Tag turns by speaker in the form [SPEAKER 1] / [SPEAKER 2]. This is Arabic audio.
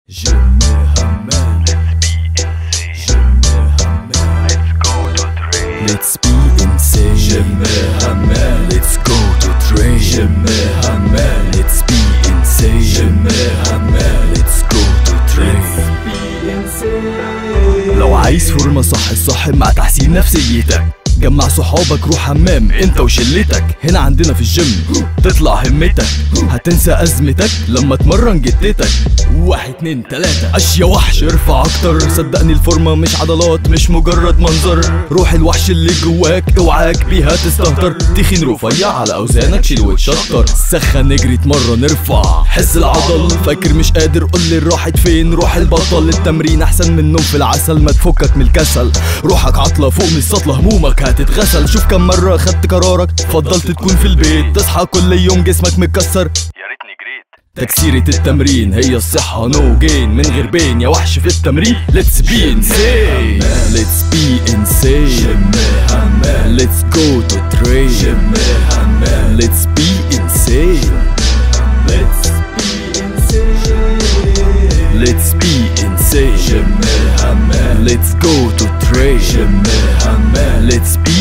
[SPEAKER 1] جيم همام جيم همام Let's be insane جيم همام Let's go to train جيم همام Let's be insane جيم همام Let's go to train لو عايز فورمة صح مع تحسين نفسيتك، جمع صحابك روح حمام انت وشلتك. هنا عندنا في الجيم تطلع همتك، هتنسى ازمتك لما تمرن جدتك. 1 2 3 اشيا وحش ارفع اكتر، صدقني الفورمة مش عضلات مش مجرد منظر. روح الوحش اللي جواك اوعاك بيها تستهتر. تخين رفيع على اوزانك شيل وتشطر، سخن اجري اتمرن ارفع حس العضل. فاكر مش قادر قولي راحت فين، روح البطل. التمرين احسن من النوم في العسل، ما تفكك من الكسل. روحك عطلة فوق من السطلة همومك هتتغسل. شوف كم مرة خدت قرارك فضلت تكون في البيت، تصحى كل يوم جسمك متكسر
[SPEAKER 2] يا ريتني جريت.
[SPEAKER 1] تكسيرة التمرين هي الصحة نو جين، من غير بين يا وحش في التمرين. Let's be insane Let's be insane جيم همام Let's go to train جيم همام Let's be insane Let's be insane Let's be insane جيم همام Let's go to train جيم همام Let's be